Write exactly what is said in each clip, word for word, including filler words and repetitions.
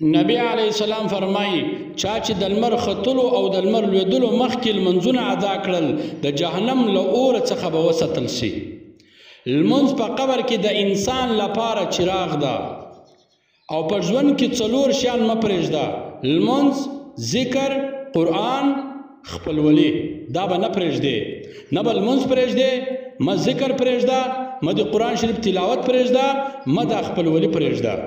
نبی علیه السلام فرمایي چا چې د لمر ختلو او د لمر لوېدلو مخکې لمونځونه ادا کړل د جهنم له اوره څخه به وساتل شي. لمونځ په قبر کې د انسان لپاره چراغ ده او په ژوند کې څلور شیان مه پرېږده: لمونځ، ذکر، قرآن، خپلولي. دا به نه پرېږدې، نه به لمونځ پرېږدې، مه ذکر پرېږده، مه د قرآن شریف تلاوت پرېږده، مه د خپلولي پرېږده.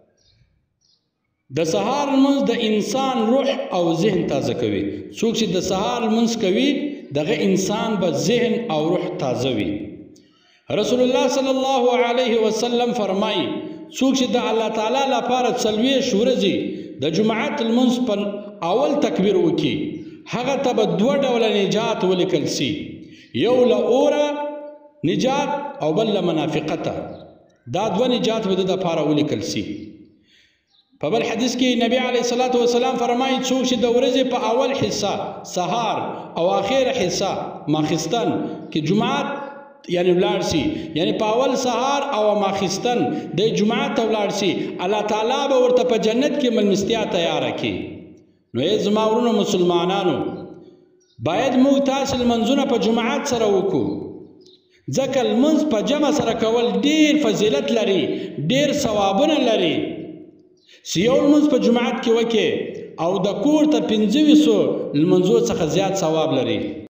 د سهار لمونځ د انسان روح او ذهن تازه کوي. څوک چې د سهار لمونځ کوي دغه انسان به ذهن او روح تازه وي. رسول الله صلی الله علیه وسلم فرمایي څوک چې د الله تعالی لپاره څلوېښت ورځې د جمعات لمونځ په اول تکبیر وکړي هغه ته به دوه ډوله نجات ولیکل سي، یو له اوره نجات او بل له منافقته. دا دوه نجات به د دپاره ولیکل سي. په بل حدیث کې نبی علیه الصلاة والسلام فرمایي څوک چې د ورځې په اول حصه سهار او آخر حصه ماخستن کې جمعات یعنی ولاړ سي، یعنی په اول سهار او ماخستن د جمعات ته ولاړ سي، الله تعالی به ورته په جنت کې ملمستیا تیاره کړي. نو ای زما ورونو مسلمانانو، باید موږ تاسې لمنځونه په جمعات سره وکړو، ځکه لمونځ په جمع سره کول ډېر فضیلت لري، ډېر ثوابونه لري. چې یو لمونځ په جمعات کې وکړې او د کور ته پنځه ویسو لمونځو څخه زیات ثواب لري.